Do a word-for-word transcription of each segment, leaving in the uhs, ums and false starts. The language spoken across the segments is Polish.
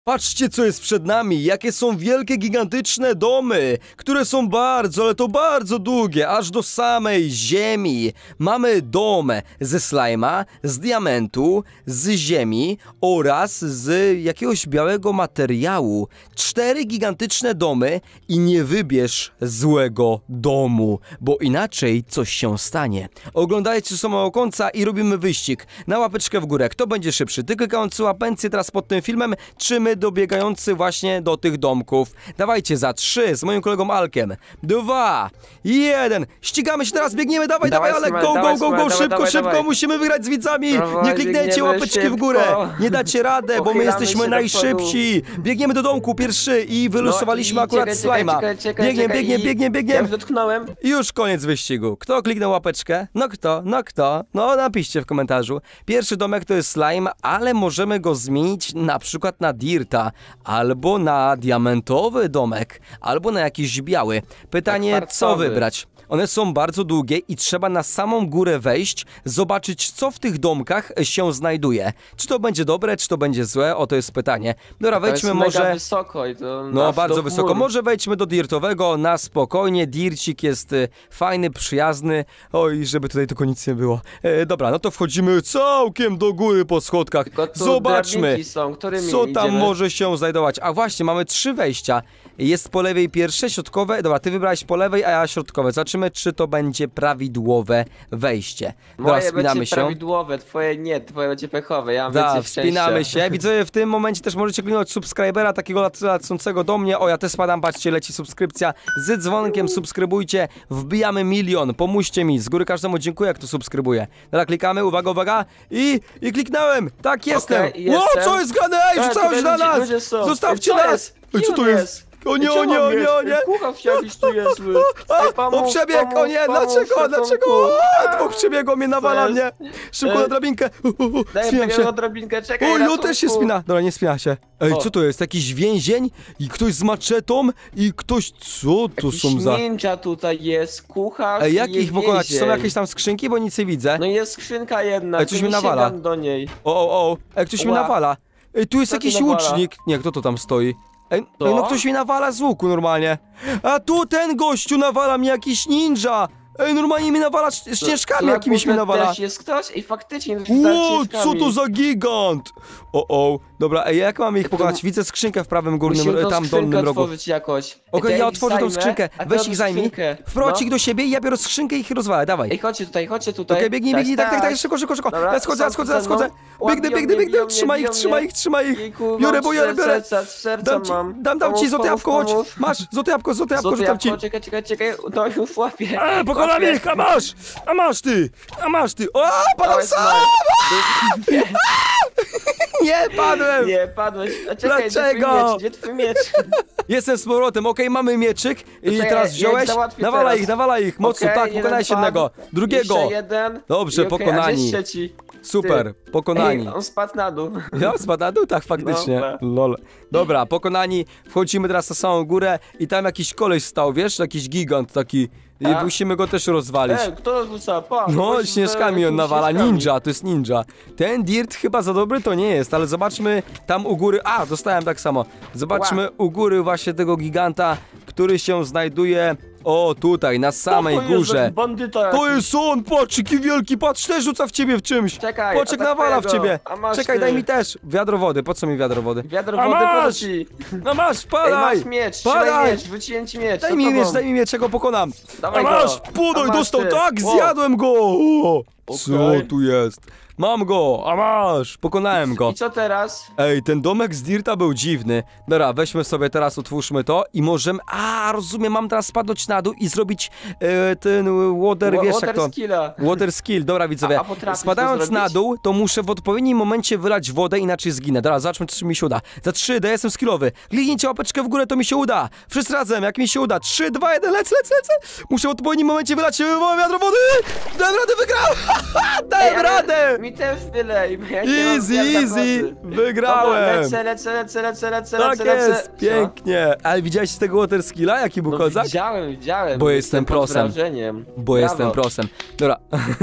Patrzcie, co jest przed nami, jakie są wielkie, gigantyczne domy, które są bardzo, ale to bardzo długie, aż do samej ziemi. Mamy dom ze slajma, z diamentu, z ziemi oraz z jakiegoś białego materiału. Cztery gigantyczne domy i nie wybierz złego domu, bo inaczej coś się stanie. Oglądajcie do samego końca i robimy wyścig. Na łapeczkę w górę, kto będzie szybszy? Ty klikający łapencję teraz pod tym filmem, czy my dobiegający właśnie do tych domków. Dawajcie za trzy z moim kolegą Alkiem. Dwa, jeden. Ścigamy się teraz, biegniemy, dawaj, dawaj, dawaj Alek, go, go, go, go, szybko, dawaj, szybko, dawaj. Musimy wygrać z widzami. Dawaj, nie kliknijcie łapeczki szybko w górę. Nie dacie radę, bo my jesteśmy najszybsi. Biegniemy do domku pierwszy i wylosowaliśmy no, akurat slajma. Biegnie, biegnie, biegnie, biegnie. Ja już dotknąłem. I już koniec wyścigu. Kto kliknął łapeczkę? No kto? No kto? No napiszcie w komentarzu. Pierwszy domek to jest slime, ale możemy go zmienić na przykład na dirta, albo na diamentowy domek, albo na jakiś biały. Pytanie, co wybrać? One są bardzo długie i trzeba na samą górę wejść, zobaczyć, co w tych domkach się znajduje. Czy to będzie dobre, czy to będzie złe? O, to jest pytanie. Dobra, wejdźmy to może... mega wysoko i to no, bardzo wysoko. Może wejdźmy do dirtowego na spokojnie. Dircik jest y, fajny, przyjazny. Oj, żeby tutaj tylko nic nie było. E, dobra, no to wchodzimy całkiem do góry po schodkach. Zobaczmy, są, co tam idziemy? może się znajdować. A właśnie, mamy trzy wejścia. Jest po lewej pierwsze, środkowe. Dobra, ty wybrałeś po lewej, a ja środkowe. Zobaczymy, czy to będzie prawidłowe wejście. Dobra, Moje wspinamy będzie się. prawidłowe, twoje nie, twoje będzie pechowe. Ja mam da, więcej wspinamy szczęścia. się. Widzowie, w tym momencie też możecie kliknąć subskrybera, takiego lecącego do mnie. O, ja też spadam, patrzcie, leci subskrypcja z dzwonkiem, subskrybujcie. Wbijamy milion, pomóżcie mi. Z góry każdemu dziękuję, jak to subskrybuje. Dobra, klikamy, uwaga, uwaga. I, i kliknąłem. Tak, jestem. Okay, Ło, co jest grane? Ej, rzucałeś na nas. Zostawcie nas. Ej, co to jest? O nie, o nie, o nie, o nie! Kuchaw jakiś tu jest zły. Ej, pomóż, o przebieg, pomóż, o nie, pomóż, dlaczego, pomóż, dlaczego? A, dwóch przebiegło mnie, nawala mnie. Szybko na drabinkę. Spinam się. drabinkę, czekaj, o, no też się spina. Dobra, nie spina się. Ej, o. co to jest? Jakiś więzień? I ktoś z maczetą? I ktoś, co to jakiś są za... ninja tutaj jest, kucharz. Ej, jak ich pokonać? Są jakieś tam skrzynki, bo nic nie widzę. No jest skrzynka jedna, Ej, coś mi nawala. do niej. O, o, o, ej, ktoś mi nawala. Ej, tu jest jakiś łucznik. Nie, kto to tam stoi? Ej, ej, no ktoś mi nawala z łuku normalnie. A tu ten gościu nawala mi jakiś ninja. Ej, normalnie mi nawala ścieżkami to, jakimiś mi nawala. Też jest ktoś i faktycznie Ło, co to za gigant? O, o, dobra, ej, jak mamy ich pokonać? Widzę skrzynkę w prawym górnym, tam dolnym rogu. jakoś. Okej, okay, ja otworzę tą skrzynkę, weź ich zajmij, wprowadź no. ich do siebie i ja biorę skrzynkę i ich rozwalę, dawaj. Ej, chodźcie tutaj, chodźcie tutaj. Okej, okay, biegnij, biegnij, tak, tak, tak, szybko, szybko, szybko. Ja schodzę, ja schodzę, ja schodzę. Biegnę, biegnę, biegnę, trzymaj ich, trzymaj ich, trzymaj ich. Biorę, bo biorę, biorę. Dam ci, dam, dam ci złote jabłko, chodź. Masz, złote jabłko, złote jabłko, rzucam ci. Czekaj, czekaj, czekaj, no już łapię. A, pokonam ich, a masz, a masz ty, a masz ty. O, padam sam. Nie, padłem! Nie, padłeś. A czekaj, dlaczego? Gdzie twój miecz? Jestem z powrotem, okej, okay, mamy mieczyk i czekaj, teraz wziąłeś, nawala teraz. ich, nawala ich, mocno, okay, tak, pokonałeś jednego, drugiego. Jeszcze jeden. Dobrze, okay, pokonani. Super, Ty. pokonani. Ej, on spadł na dół. Ja, spadł na dół? Tak, faktycznie. No, lol. Dobra, pokonani, wchodzimy teraz na samą górę i tam jakiś koleś stał, wiesz, jakiś gigant taki. I A? musimy go też rozwalić. Ej, kto rzuca? Pa, no, śnieżkami on nawala. Ninja, to jest ninja. Ten dirt chyba za dobry to nie jest, ale zobaczmy tam u góry. A, dostałem tak samo. Zobaczmy wow. u góry właśnie tego giganta, który się znajduje. O, tutaj, na samej to górze. Jest to jest on, patrz, jaki wielki, patrz, też rzuca w ciebie w czymś. Czekaj, Poczek nawala w ciebie. Czekaj, ty. daj mi też. Wiadro wody, po co mi wiadro wody? Wiadro wody, masz! No masz, padaj! Ej, masz miecz, padaj! miecz, wyciłem ci miecz. Daj mi tobą. miecz, daj mi miecz, ja go pokonam. Dawaj A masz, go. podaj, dostał, tak, wow. zjadłem go. O, co okay. tu jest? Mam go, a masz, pokonałem go. I co teraz? Ej, ten domek z dirta był dziwny. Dobra, weźmy sobie teraz, otwórzmy to i możemy... A, rozumiem, mam teraz spadać na dół i zrobić e, ten water, wiesz water jak to... skilla. Water skill, dobra widzowie. A, a Spadając na dół, to muszę w odpowiednim momencie wylać wodę, inaczej zginę. Dobra, zobaczmy, czy mi się uda. Za trzy, D, jestem skillowy. Kliknijcie łapeczkę w górę, to mi się uda. Wszyscy razem, jak mi się uda. trzy, dwa, jeden, lecę, lecę, lecę. Muszę w odpowiednim momencie wylać wiadro wody. Dałem radę, wygrałem. Dałem Ej, radę. Mi mi też wylej. bo Ja nie mam Easy, wiadra easy, wody. wygrałem. Dobra, lecę, lecę, lecę, lecę, lecę, Tak lecę, lecę. jest, Co? pięknie. Ale widziałeś tego water skilla, jaki był No kozak? widziałem, widziałem. Bo jestem pod prosem. wrażeniem. Bo Brawo. jestem prosem. Dobra,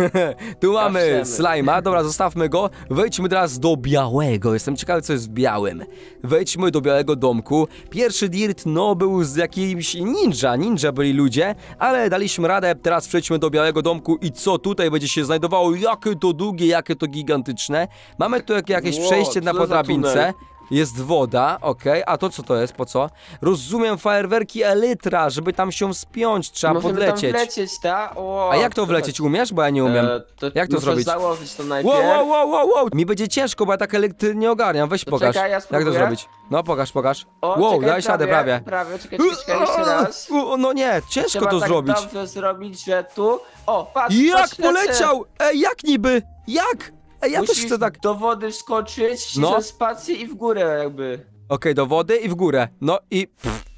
tu mamy Zawsze. slajma, dobra, zostawmy go. Wejdźmy teraz do białego, jestem ciekawy, co jest w białym. Wejdźmy do białego domku. Pierwszy dirt, no, był z jakimś ninja, ninja byli ludzie, ale daliśmy radę. Teraz przejdźmy do białego domku i co tutaj będzie się znajdowało? Jakie to długie, jakie to gigantyczne. Mamy tu jak- jakieś Ło, przejście na co za podrabince. tunel? Jest woda, okej, a to co to jest, po co? Rozumiem, fajerwerki elytra, żeby tam się spiąć, trzeba Możemy podlecieć. tam wlecieć, ta? O, A jak to wlecieć, umiesz? Bo ja nie umiem. E, to Jak to muszę zrobić? założyć to najpierw. Wow, wow, wow, wow, wow! Mi będzie ciężko, bo ja tak elektry nie ogarniam. Weź To pokaż. czekaj, ja Jak to spróbuję. zrobić? No pokaż, pokaż. O, wow, czekaj, dałeś radę prawie. Prawie, czekaj, czekaj, czekaj, jeszcze raz. U, No nie, ciężko Trzeba to tak zrobić. dobrze zrobić, że tu... O, patrz, Jak patrz, lecę. poleciał? Ej, jak niby? Jak? Ej, ja Musisz też chcę tak. Okej, do wody wskoczyć, No. no. spację i w górę jakby. do wody i w górę. No i.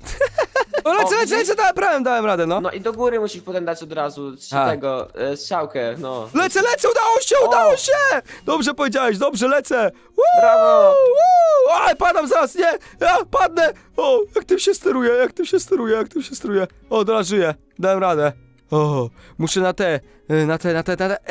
O, lecę, O, lecę, widzisz? lecę, dałem, dałem, dałem radę, no. No i do góry musisz potem dać od razu z A. tego, e, strzałkę, no. Lecę, lecę, udało się, udało się! Dobrze powiedziałeś, dobrze lecę. Woo, Brawo! woo. Aj, padam zaraz, nie! Ja padnę! O, jak tym się steruje, jak tym się steruje, jak tym się steruje. O, teraz żyję, dałem radę. O, muszę na te, y, na te, na te, na te.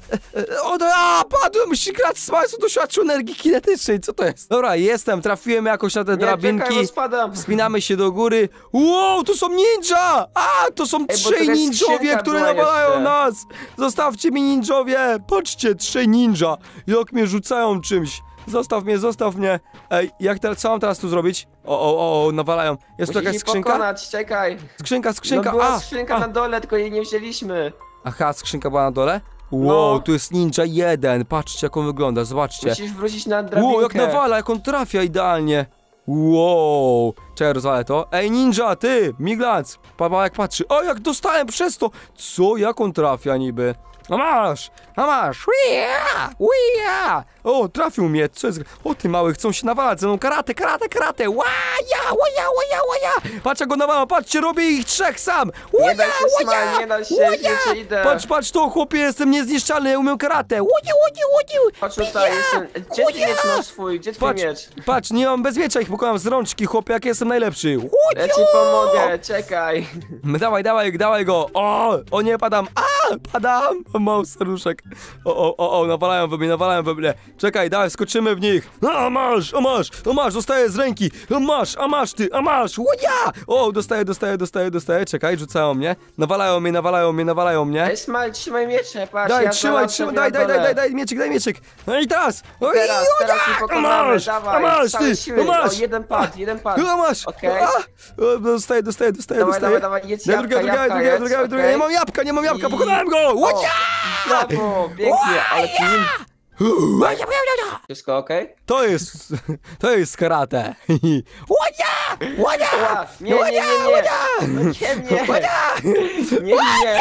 O, to, a, padłem, musi grać z Państwu doświadczył energii kinetycznej, co to jest? Dobra, jestem, trafiłem jakoś na te Nie, drabinki. czekaj, bo spadam. Wspinamy się do góry. Wow, to są ninja! A, to są bo trzej to jest ninjowie, skrzynka które była nawalają jeszcze. nas! Zostawcie mi ninjowie! Patrzcie, trzej ninja! Jak mnie rzucają czymś! Zostaw mnie, zostaw mnie! Ej, jak teraz, co mam teraz tu zrobić? O, o, o, o nawalają. Jest tu Musisz jakaś ich skrzynka? pokonać, czekaj. Skrzynka, skrzynka, No była a! skrzynka a. na dole, tylko jej nie wzięliśmy. Aha, skrzynka była na dole? Wow, No. tu jest ninja jeden. Patrzcie, jak on wygląda, zobaczcie. Musisz wrócić na drabinkę. Wow, jak nawala, jak on trafia idealnie. Wow, czekaj, rozwalę to. Ej, ninja, ty, miglac. Papa jak patrzy. O, jak dostałem przez to. Co, jak on trafia niby? A masz, a masz. Uia, uia. O, trafił mnie, co jest? O, ty mały, chcą się nawalać ze mną. Karate, karate, karate. Łaja, łaja, łaja, łaja. Patrz, jak go nawala, patrzcie, robię ich trzech sam. Łaja, Nie da się, łaja, Smile, nie da się, łaja. wiecie, idę. Patrz, patrz, to chłopie, jestem niezniszczalny, ja umiem karate. Łaja, łaja, łaja. Chodź tutaj, jestem... Gdzie ty miecz masz swój? Gdzie twój Patrz, miecz? patrz, nie mam bez miecza, ich pokonam z rączki, chłopie, jak jestem najlepszy. Ja ci pomogę, czekaj. Dawaj, dawaj, dawaj go. O, o nie, padam. A, padam. Mam mało serduszek. O, o, o, o, nawalają we mnie, nawalają we mnie. Czekaj, dawaj, skoczymy w nich. A, masz, a masz, a masz, dostaję z ręki. A masz, a masz ty, a masz. Łoja! O, dostaję, dostaję, dostaję, dostaję. Czekaj, rzucają mnie. Nawalają mnie, nawalają mnie, nawalają mnie. Ej, Smile, trzymaj miecze, patrz, Daj, ja trzymaj, znalazłem trzymaj, na daj, daj, daj, dole. daj, daj, mieczyk, daj mieczyk. No i teraz. O, Teraz, i, teraz a ich pokonamy, masz, dawaj, a masz, całe ty, siły. a masz. O, jeden pad, jeden pad. A masz. Okej. A, o, dostaję, dostaję, dostaję, Dawaj, dostaję. dawaj, dawaj, jedz Daj jabłka, drugiego, drugiego, jabłka drugiego, jedz, drugiego, drugiego. okej? Nie mam jabłka, nie mam jabłka, I- pokonałem go. O, Łocia! brawo, pięknie, ale ty... Wszystko okej? To jest, to jest karate. Łocia! Łocia! Ła, nie, nie, nie, nie. No nie, nie. Nie, nie.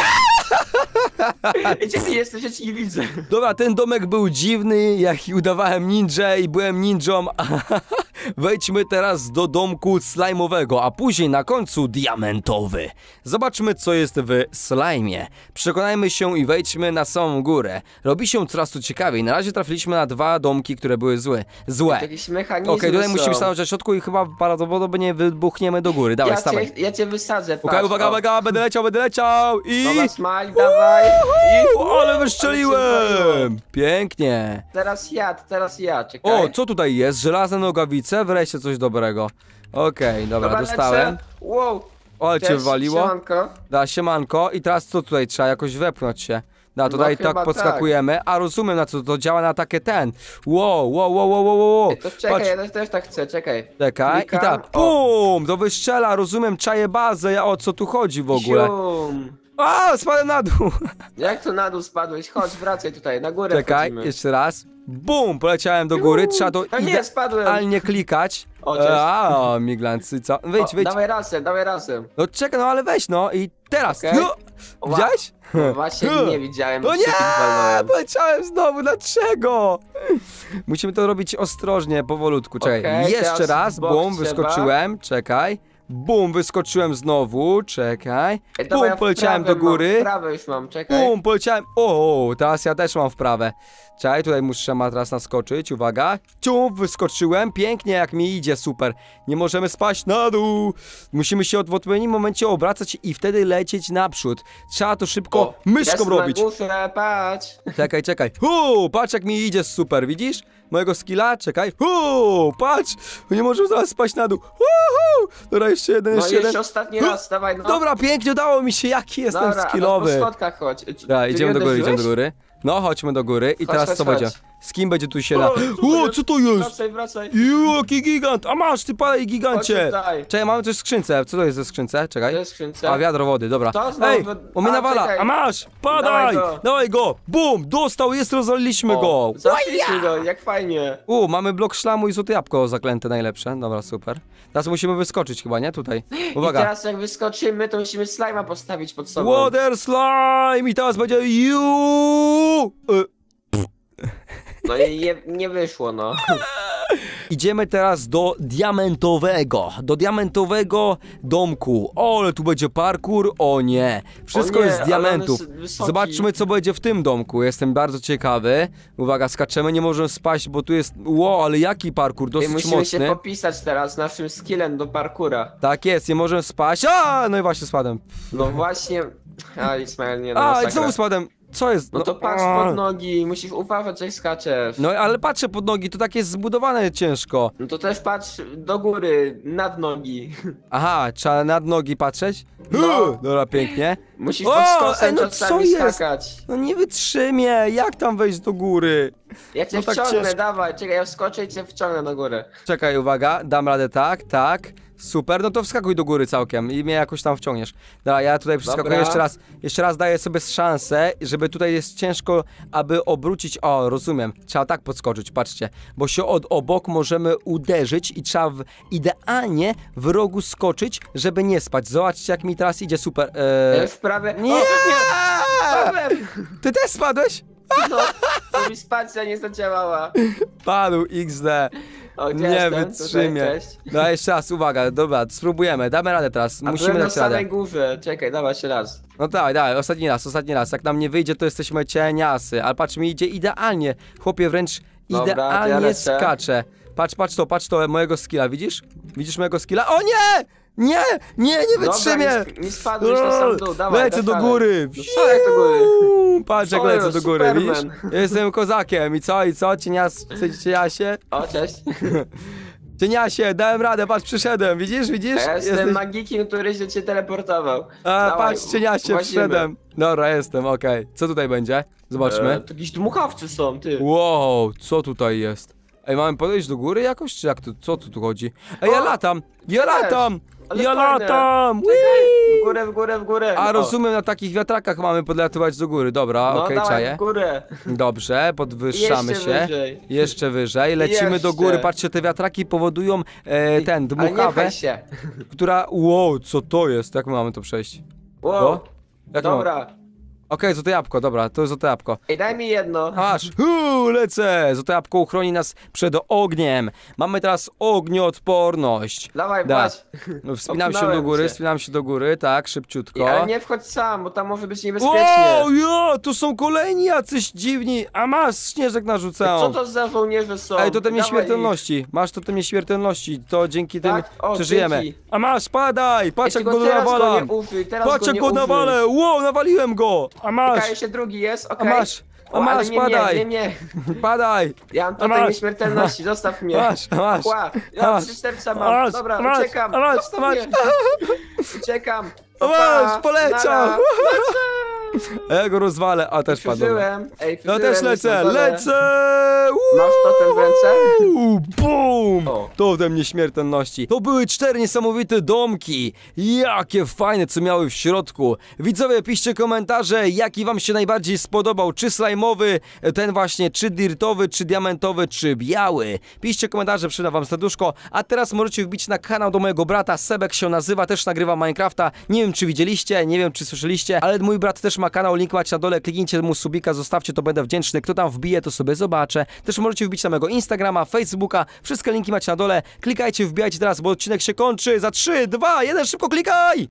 Gdzie ty jesteś? Ja ci nie widzę. Dobra, ten domek był dziwny, jak i udawałem ninja i byłem ninją. Wejdźmy teraz do domku slajmowego, a później na końcu diamentowy. Zobaczmy, co jest w slajmie. Przekonajmy się i wejdźmy na samą górę. Robi się coraz tu ciekawiej. Na razie trafiliśmy na dwa domki, które były złe. Złe. Jakieś mechanizmy Okej, tutaj są. musimy stanąć na środku i chyba prawdopodobnie wybuchniemy do góry. Dawaj, ja stawaj. cię, ja cię wysadzę, patrz. Okej, uwaga, o. uwaga, będę leciał, będę leciał i... Dobra, Smile, dawaj. I... Uuu, ale wystrzeliłem! Pięknie. Teraz ja, teraz ja, czekaj. O, co tutaj jest? Żelazne nogawice? Wreszcie coś dobrego. Okej, dobra, Dobra, dostałem. lecę. Wow. O, ale cię Cześć, wywaliło. siemanko. Da, siemanko. I teraz co tutaj? Trzeba jakoś wepchnąć się. Da, tutaj chyba tak podskakujemy. A rozumiem, na co to działa, na takie ten. Wow, wow, wow, wow, wow, wow. Ej, to czekaj, ja też, też tak chcę, czekaj. Czekaj, i Klikam. tak, pum, to wystrzela, rozumiem, czaję bazę, ja o co tu chodzi w ogóle? Zium. A, spadłem na dół. Jak to na dół spadłeś? Chodź, wracaj tutaj, na górę Czekaj, wchodzimy. jeszcze raz. Bum, poleciałem do góry, trzeba to A nie, spadłem. idealnie klikać. O, cześć. A, miglancy, co? Wyjdź, O, wyjdź. dawaj razem, dawaj razem. No czekaj, no ale weź, no i teraz. Okej. No, Ła- widziałeś? No właśnie nie widziałem, No bo nie, się tym walnąłem. poleciałem znowu, dlaczego? Musimy to robić ostrożnie, powolutku, czekaj. Okej, Jeszcze teraz raz, w bok bum, trzeba. wyskoczyłem, czekaj. Bum, wyskoczyłem znowu, czekaj. Ej, dobra, Bum, ja poleciałem do wprawę góry. Mam, wprawę już mam, czekaj. Bum, poleciałem. O, teraz ja też mam wprawę. Czekaj, tutaj muszę ma teraz naskoczyć, uwaga. Ciup, wyskoczyłem, pięknie jak mi idzie, super. Nie możemy spaść na dół. Musimy się w odpowiednim momencie obracać i wtedy lecieć naprzód. Trzeba to szybko O, myszką jestem robić. Na górze, patrz. Czekaj, czekaj. Uu, patrz jak mi idzie, super, widzisz? Mojego skilla, czekaj. Uuu, patrz! Nie możemy zaraz spaść na dół. Uhu! Dobra, jeszcze jeden, No jeszcze jeszcze jeden. ostatni Hu! raz, dawaj, no. Dobra, pięknie udało mi się, jaki jestem Dobra, skillowy. No, po schodkach chodź. Ty- Dobra, ty idziemy mnie do góry, idziemy do uderzyłeś? góry. No, chodźmy do góry i Chodź, teraz chodź, co chodź. będzie? Z kim będzie tu się da? O, co to O, jest? co to jest? Wracaj, wracaj. Ju, jaki gigant! A masz, ty palej Chodź gigancie! tutaj. Czekaj, mamy coś w skrzynce. Co to jest ze skrzynce? Czekaj. To jest skrzynce. A, wiadro wody, dobra. To znowu Ej, wy- on mnie A, nawala. czekaj. A masz! Padaj! Dawaj go. Dawaj go! Bum! Dostał, jest, rozwaliliśmy go! Zaszliśmy go, jak fajnie. U, mamy blok szlamu i złote jabłko zaklęte najlepsze. Dobra, super. Teraz musimy wyskoczyć chyba, nie? Tutaj. I Uwaga. teraz jak wyskoczymy, to musimy slajma postawić pod sobą. Water slime! I teraz będzie you! Y, No i nie, nie wyszło, no. Idziemy teraz do diamentowego, do diamentowego domku. O, ale tu będzie parkour, o nie. Wszystko O nie, jest z ale diamentów. on jest wysoki. Zobaczmy, co będzie w tym domku. Jestem bardzo ciekawy. Uwaga, skaczemy, nie możemy spaść, bo tu jest... Ło, ale jaki parkour, I dosyć musimy mocny. się popisać teraz naszym skillem do parkura. Tak jest, nie możemy spaść. A, no i właśnie spadłem. No właśnie... A, Ismail, nie no, A, i masakra. znowu spadłem. Co jest? No to patrz a. pod nogi, musisz uważać, jak skaczesz. No ale patrzę pod nogi, to tak jest zbudowane ciężko. No to też patrz do góry, nad nogi. Aha, trzeba nad nogi patrzeć? No. Huh, dobra, pięknie. Musisz O, pod ej, skosem no czasami co jest? skakać. No nie wytrzymie, jak tam wejść do góry? Ja cię No tak wciągnę, ciężko. dawaj, czekaj, ja wskoczę i cię wciągnę na górę. Czekaj, uwaga, dam radę tak, tak. Super, no to wskakuj do góry całkiem i mnie jakoś tam wciągniesz. Dobra, ja tutaj przeskakuję Dobra. jeszcze raz. Jeszcze raz daję sobie szansę, żeby tutaj jest ciężko, aby obrócić. O, rozumiem, trzeba tak podskoczyć, patrzcie. Bo się od obok możemy uderzyć i trzeba w, idealnie w rogu skoczyć, żeby nie spać. Zobaczcie, jak mi teraz idzie super. Ja Eee... już prawie... Nie! O, nie! Spadłem! Ty też spadłeś? No, to mi spacja nie zadziałała. Padł X D. O, gdzie Nie jestem? wytrzymie. Tutaj, cześć. No jeszcze raz, uwaga, dobra, spróbujemy, damy radę teraz, A musimy byłem na dać radę. samej górze, czekaj, dawaj jeszcze raz. No dawaj, dawaj, ostatni raz, ostatni raz, jak nam nie wyjdzie, to jesteśmy cieniasy, ale patrz, mi idzie idealnie, chłopie, wręcz Dobra, to ja idealnie lecę. skacze. Patrz, patrz to, patrz to, mojego skilla, widzisz? Widzisz mojego skilla? O nie! Nie! Nie, nie wytrzymię! Dobra, nie, nie spadłeś na sam dół, dawaj, Lecę do dasz góry! radę. No co jak do góry? Patrz jak Co lecę jest, do góry, Superman. widzisz? Ja jestem kozakiem i co, i co? Cienias, cieniasie? O, cześć. Cieniasie, dałem radę, patrz, przyszedłem, widzisz, widzisz? Ja jestem Jesteś- magikiem, który się cię teleportował. A, Dawaj, patrz, cieniasie, włazimy. przyszedłem. Dobra, jestem, okej. Co tutaj będzie? Zobaczmy. E, to jakieś dmuchawcy są, ty. Wow, co tutaj jest? Ej, mamy podejść do góry jakoś, czy jak tu, co tu, tu chodzi? Ej, ja O, latam! Ja też. latam! Ale Ja fajne. latam! W Whee! górę, w górę, w górę. A O, rozumiem, na takich wiatrakach mamy podlatywać do góry, dobra, No okej, dawaj czaję. w górę. Dobrze, podwyższamy Jeszcze się. wyżej. Jeszcze wyżej, lecimy do Jeszcze. góry, patrzcie, te wiatraki powodują e, ten, Ale nie dmuchawę, pchaj się. która, wow, co to jest? Jak my mamy to przejść? Wow, O, jak mamy- dobra. Okej, złote jabłko, dobra, to jest złote jabłko. Ej, daj mi jedno. Aż, huu, lecę! Złote jabłko uchroni nas przed ogniem. Mamy teraz ognioodporność. Dawaj, Da. patrz. No, Wspinam się do Popchnąłem góry, cię. wspinam się do góry, tak, I, szybciutko. ale nie wchodź sam, bo tam może być niebezpiecznie. Wow, ja, tu są kolejni jacyś dziwni, a masz śnieżek Co narzucałem. to za żołnierze są? Ej, to te Dawaj nieśmiertelności, masz to te nieśmiertelności, to dzięki tym Tak? O, przeżyjemy. dzięki. A masz, padaj, ich. patrz Ej, jak tylko go teraz go nawalam. nie użyj, teraz Patrz go jak nie go użyj. nawalę, wow, nawaliłem go. A masz, Czekaj, jeszcze drugi jest, a okej. masz, a O, ale masz, nie padaj, mnie, nie mnie. padaj. Ja mam A tutaj masz. nieśmiertelności, zostaw mnie. Masz, a masz. Ła, A ja masz. trzy serca A mam. masz, Dobra, a masz, uciekam. a masz, Zostaw a masz. mnie. Uciekam. A Pa, masz, poleciał. nara. A ja go rozwalę, a też padł. Przeżyłem. Ej, No przeżyłem, też lecę, jestem w dole. lecę! Masz totem w ręce? Uuu, Bum! O. Totem nieśmiertelności. To były cztery niesamowite domki. Jakie fajne, co miały w środku. Widzowie, piszcie komentarze, jaki wam się najbardziej spodobał. Czy slajmowy, ten właśnie, czy dirtowy, czy diamentowy, czy biały. Piszcie komentarze, przyda wam serduszko. A teraz możecie wbić na kanał do mojego brata. Sebek się nazywa, też nagrywa Minecrafta. Nie wiem, czy widzieliście, nie wiem, czy słyszeliście, ale mój brat też ma ma kanał, link macie na dole, kliknijcie mu subika, zostawcie, to będę wdzięczny. Kto tam wbije, to sobie zobaczę. Też możecie wbić na mojego Instagrama, Facebooka, wszystkie linki macie na dole. Klikajcie, wbijajcie teraz, bo odcinek się kończy. Za trzy, dwa, jeden, szybko klikaj!